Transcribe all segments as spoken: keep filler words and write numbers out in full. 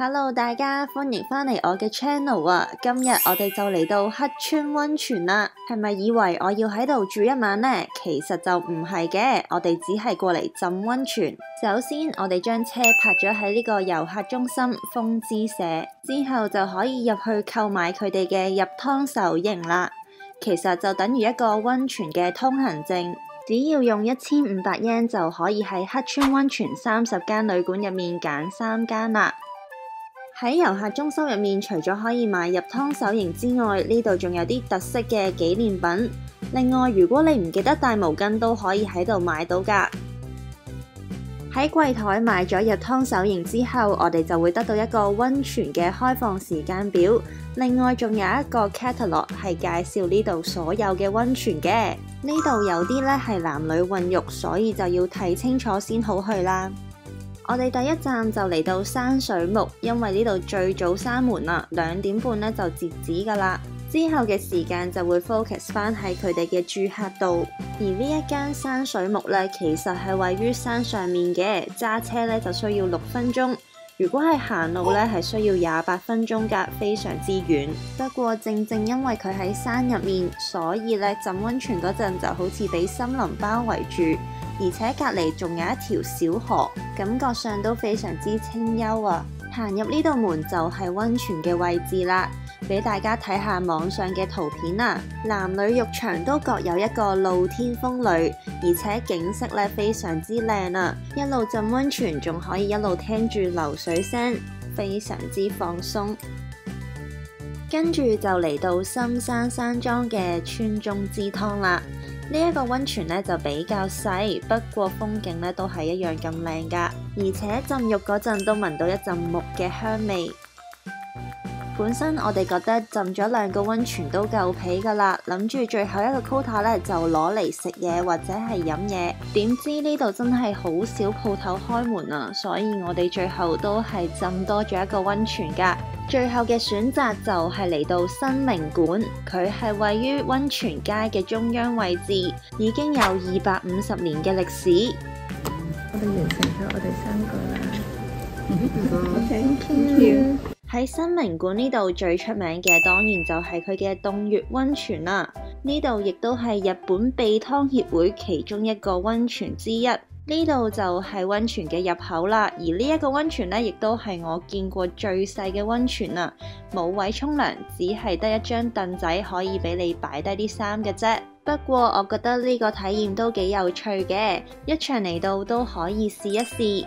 Hello， 大家歡迎返嚟我嘅 channel 啊！今日我哋就嚟到黑川溫泉啦，係咪以為我要喺度住一晚呢？其實就唔係嘅，我哋只係過嚟浸溫泉。首先，我哋將車泊咗喺呢個遊客中心風之社，之後就可以入去購買佢哋嘅入湯手型啦。其實就等於一個溫泉嘅通行證。只要用一千五百日圓就可以喺黑川溫泉三十間旅館入面揀三間啦。喺遊客中心入面，除咗可以買入湯手型之外，呢度仲有啲特色嘅紀念品。另外，如果你唔記得帶毛巾，都可以喺度買到㗎。喺櫃台買咗入湯手型之後，我哋就會得到一個溫泉嘅開放時間表。另外，仲有一個 catalog 係介紹呢度所有嘅溫泉嘅。呢度有啲呢係男女混浴，所以就要睇清楚先好去啦。我哋第一站就嚟到山水木，因為呢度最早閂門啦，兩點半呢就截止㗎啦。之後嘅時間就會 focus 返喺佢哋嘅住客度。而呢一間山水木呢，其實係位於山上面嘅，揸車呢就需要六分鐘。如果係行路呢，係需要廿八分鐘㗎，非常之遠。不過正正因為佢喺山入面，所以呢浸溫泉嗰陣就好似俾森林包圍住。而且隔離仲有一條小河，感覺上都非常之清幽啊！行入呢度門就係溫泉嘅位置啦，俾大家睇下網上嘅圖片啊！男女浴場都各有一個露天風呂，而且景色咧非常之靚啊！一路浸溫泉仲可以一路聽住流水聲，非常之放鬆。跟住就嚟到深山山莊嘅川中之湯啦。呢一個溫泉咧就比較細，不過風景咧都係一樣咁靚噶，而且浸浴嗰陣都聞到一陣木嘅香味。本身我哋覺得浸咗兩個溫泉都夠皮噶啦，諗住最後一個 quota 咧就攞嚟食嘢或者係飲嘢，點知呢度真係好少鋪頭開門啊，所以我哋最後都係浸多咗一個溫泉噶。最後嘅選擇就係嚟到新名館，佢係位於溫泉街嘅中央位置，已經有二百五十年嘅歷史。 我哋完成咗我哋三個啦。 Thank you。喺新名館呢度最出名嘅當然就係佢嘅洞穴溫泉啦。呢度亦都係日本秘湯協會其中一個溫泉之一。呢度就係溫泉嘅入口啦，而呢一個溫泉呢，亦都係我見過最細嘅溫泉啊！冇位沖涼，只係得一張凳仔可以俾你擺低啲衫嘅啫。不過我覺得呢個體驗都幾有趣嘅，一場嚟到都可以試一試。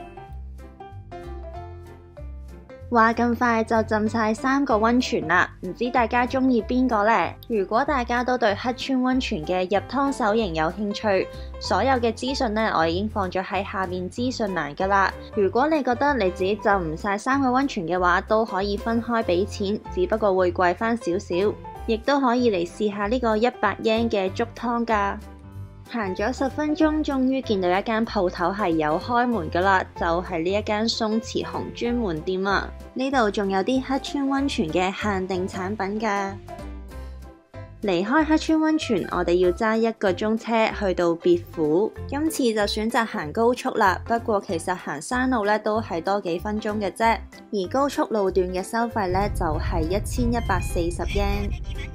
話咁快就浸晒三個溫泉啦，唔知大家中意邊個呢？如果大家都對黑川溫泉嘅入湯手型有興趣，所有嘅資訊呢，我已經放咗喺下面資訊欄噶啦。如果你覺得你自己浸唔晒三個溫泉嘅話，都可以分開俾錢，只不過會貴翻少少，亦都可以嚟試下呢個一百日圓嘅足湯噶。行咗十分鐘，終於見到一間鋪頭係有開門噶啦，就係呢一間松池紅專門店啊！呢度仲有啲黑川溫泉嘅限定產品噶。離開黑川溫泉，我哋要揸一個鐘車去到別府。今次就選擇行高速啦，不過其實行山路咧都係多幾分鐘嘅啫。而高速路段嘅收費咧就係一千一百四十日圓。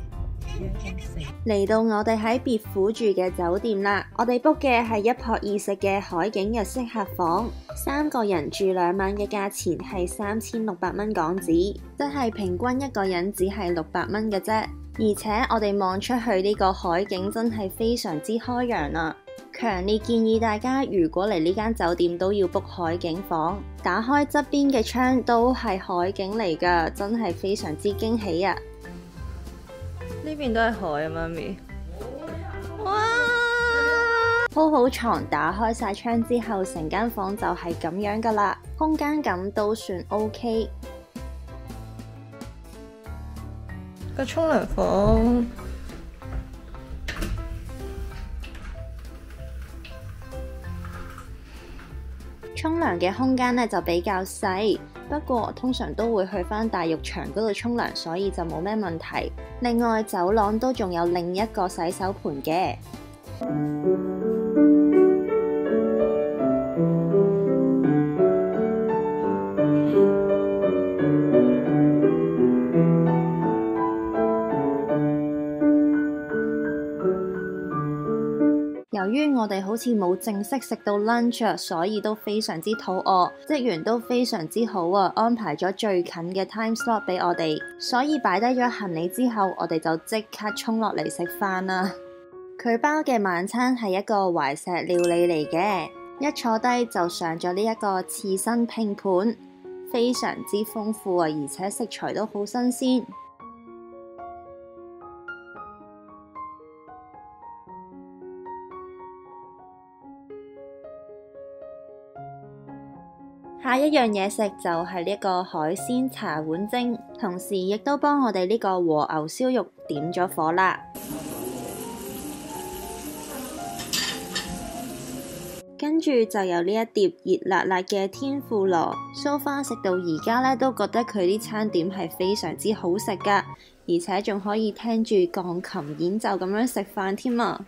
嚟到我哋喺別府住嘅酒店啦，我哋 book 嘅係一泊二食嘅海景日式客房，三個人住兩晚嘅價錢係三千六百蚊港紙，即係平均一個人只係六百蚊嘅啫。而且我哋望出去呢個海景真係非常之開揚啊！強烈建議大家如果嚟呢間酒店都要 book 海景房，打開側邊嘅窗都係海景嚟㗎，真係非常之驚喜啊！ 呢邊都係海啊，媽咪。哇！ 鋪好床，打開晒窗之後，成間房就係咁樣噶啦，空間感都算 OK。 個沖涼房， 沖涼嘅空間呢就比較細。不過通常都會去返大浴場嗰度沖涼，所以就冇咩問題。另外走廊都仲有另一個洗手盆嘅。 由於我哋好似冇正式食到 lunch，所以都非常之肚餓。職員都非常之好啊，安排咗最近嘅 time slot 俾我哋，所以擺低咗行李之後，我哋就即刻衝落嚟食飯啦。佢包嘅晚餐係一個懷石料理嚟嘅，一坐低就上咗呢一個刺身拼盤，非常之豐富啊，而且食材都好新鮮。下一樣嘢食就係呢個海鮮茶碗蒸，同時亦都幫我哋呢個和牛燒肉點咗火啦。跟住就有呢一碟熱辣辣嘅天婦羅，so far食到而家呢，都覺得佢啲餐點係非常之好食噶，而且仲可以聽住鋼琴演奏咁樣食飯添啊！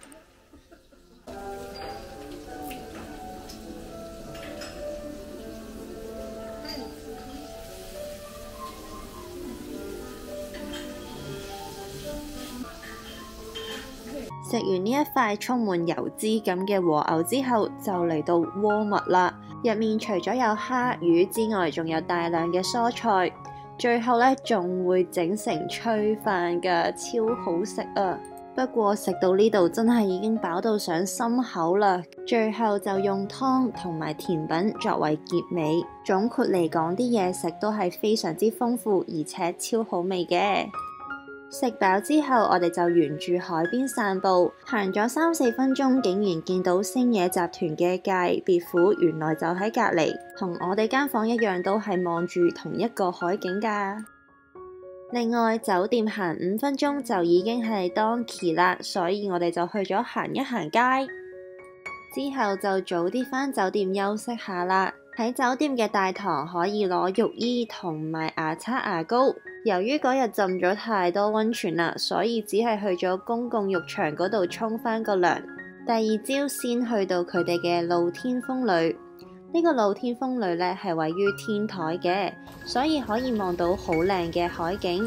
食完呢一塊充滿油脂咁嘅和牛之後，就嚟到鍋物啦。入面除咗有蝦魚之外，仲有大量嘅蔬菜，最後呢，仲會整成炊飯㗎，超好食啊！不過食到呢度真係已經飽到上心口啦。最後就用湯同埋甜品作為結尾。總括嚟講，啲嘢食都係非常之豐富，而且超好味嘅。食飽之後，我哋就沿住海邊散步，行咗三四分鐘，竟然見到星野集團嘅界別府，原來就喺隔離，同我哋間房一樣，都係望住同一個海景㗎。另外，酒店行五分鐘就已經係 Donkey 啦，所以我哋就去咗行一行街，之後就早啲返酒店休息下啦。喺酒店嘅大堂可以攞浴衣同埋牙刷牙膏。由於嗰日浸咗太多溫泉啦，所以只係去咗公共浴場嗰度沖返個涼。第二朝先去到佢哋嘅露天風呂，呢個露天風呂呢係位於天台嘅，所以可以望到好靚嘅海景。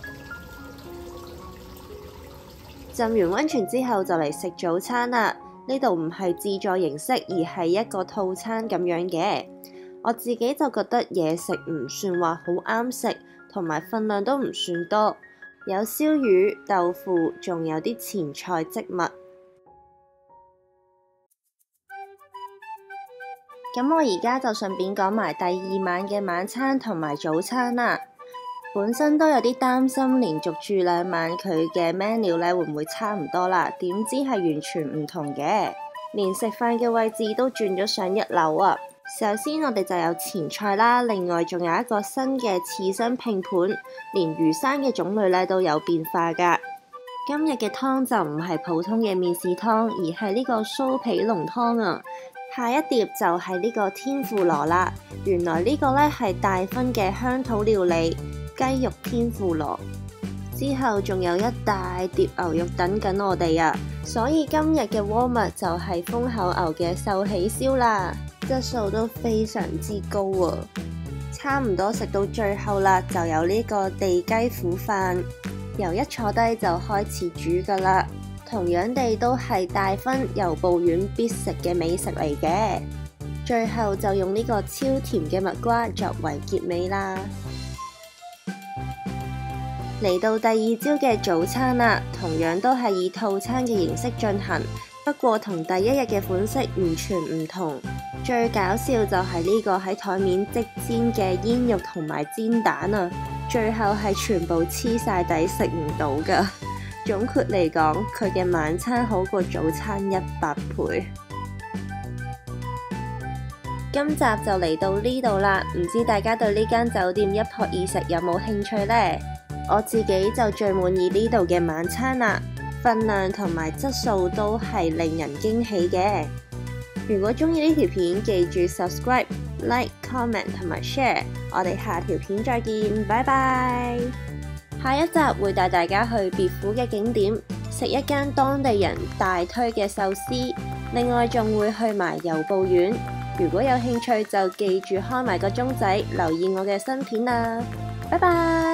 浸完溫泉之後就嚟食早餐啦。呢度唔係自助形式，而係一個套餐咁樣嘅。我自己就覺得嘢食唔算話好啱食，同埋份量都唔算多，有燒魚、豆腐，仲有啲前菜漬物。咁我而家就順便講埋第二晚嘅晚餐同埋早餐啦。本身都有啲擔心，連續住兩晚佢嘅 menu 咧會唔會差唔多啦？點知係完全唔同嘅，連食飯嘅位置都轉咗上一樓啊！首先我哋就有前菜啦，另外仲有一個新嘅刺身拼盤，連魚生嘅種類咧都有變化㗎。今日嘅湯就唔係普通嘅麵豉湯，而係呢個酥皮濃湯啊！下一碟就係呢個天婦羅啦，原來呢個咧係大分嘅鄉土料理。雞肉天婦羅，之後仲有一大碟牛肉等緊我哋啊！所以今日嘅鍋物就係豐口牛嘅壽喜燒啦，質素都非常之高啊！差唔多食到最後啦，就有呢個地雞腐飯，由一坐低就開始煮噶啦。同樣地都係大分由布院必食嘅美食嚟嘅。最後就用呢個超甜嘅蜜瓜作為結尾啦。嚟到第二朝嘅早餐啦，同樣都係以套餐嘅形式進行，不過同第一日嘅款式完全唔同。最搞笑就係呢個喺台面即煎嘅煙肉同埋煎蛋啊，最後係全部黐晒底食唔到㗎。總括嚟講，佢嘅晚餐好過早餐一百倍。今集就嚟到呢度啦，唔知大家對呢間酒店一泊二食有冇興趣呢？我自己就最滿意呢度嘅晚餐啦，份量同埋質素都係令人驚喜嘅。如果中意呢條片，記住 subscribe、like、comment 同埋 share。我哋下條片再見，拜拜。下一集會帶大家去別府嘅景點，食一間當地人大推嘅壽司，另外仲會去埋由布院。如果有興趣就記住開埋個鐘仔，留意我嘅新片啦。拜拜。